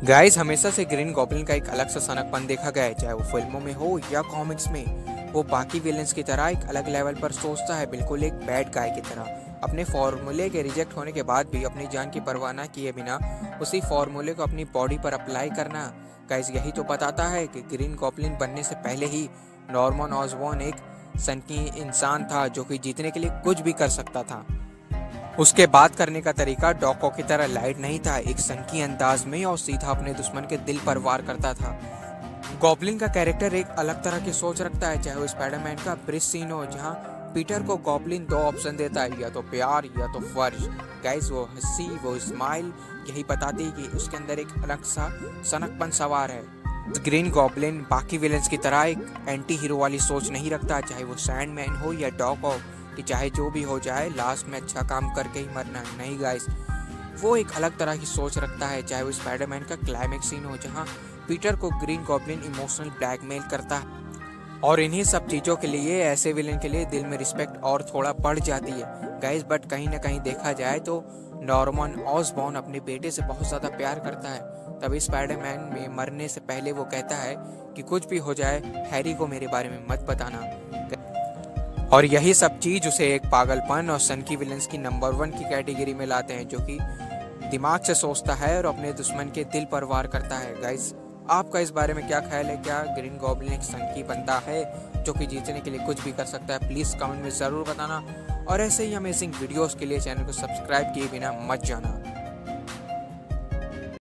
Guys हमेशा से green goblin का एक अलग सा सनकपन देखा गया है, चाहे वो फिल्मों में हो या कॉमिक्स में। वो बाकी विलेंस की तरह एक अलग लेवल पर सोचता है, बिल्कुल एक बैड गाय की तरह। अपने फॉर्मूले के रिजेक्ट होने के बाद भी अपनी जान की परवाह न किए बिना उसी फॉर्मूले को अपनी बॉडी पर अप्लाई करना। गाइस यही तो बताता है कि ग्रीन गॉब्लिन बनने से पहले ही नॉर्मन ऑसबॉर्न एक सनकी इंसान था जो कि जीतने के लिए कुछ भी कर सकता था। उसके बात करने का तरीका डॉको की तरह लाइट नहीं था, एक सनकी अंदाज में और सीधा अपने दुश्मन के दिल पर वार करता था। गॉब्लिन का कैरेक्टर एक अलग तरह की सोच रखता है, चाहे वो स्पाइडरमैन का ब्रिज सीन हो जहाँ पीटर को गॉब्लिन दो ऑप्शन देता है, या तो प्यार या तो फर्ज। गाइस वो हंसी वो स्माइल यही बताती है कि उसके अंदर एक अलग सा सनकपन सवार है। ग्रीन गॉब्लिन बाकी विलेंस की तरह एक एंटी हीरो वाली सोच नहीं रखता, चाहे वो सैंडमैन हो या डॉक हो, कि चाहे जो भी हो जाए लास्ट में अच्छा काम करके ही मरना। नहीं गाइस, वो एक अलग तरह की सोच रखता है, चाहे वो स्पाइडरमैन का क्लाइमेक्स सीन हो जहां पीटर को ग्रीन गॉब्लिन इमोशनल ब्लैकमेल करता है। और इन्हीं सब चीज़ों के लिए ऐसे विलेन के लिए दिल में रिस्पेक्ट और थोड़ा बढ़ जाती है गाइस। बट कहीं ना कहीं देखा जाए तो नॉर्मन ऑसबॉर्न अपने बेटे से बहुत ज़्यादा प्यार करता है, तभी स्पाइडरमैन में मरने से पहले वो कहता है कि कुछ भी हो जाए हैरी को मेरे बारे में मत बताना। और यही सब चीज उसे एक पागलपन और सनकी विलेंस की नंबर 1 की कैटेगरी में लाते हैं, जो कि दिमाग से सोचता है और अपने दुश्मन के दिल पर वार करता है। गाइस आपका इस बारे में क्या ख्याल है? क्या ग्रीन गॉब्लिन एक सनकी बनता है जो कि जीतने के लिए कुछ भी कर सकता है? प्लीज कमेंट में जरूर बताना, और ऐसे ही अमेजिंग वीडियोस के लिए चैनल को सब्सक्राइब किए बिना मत जाना।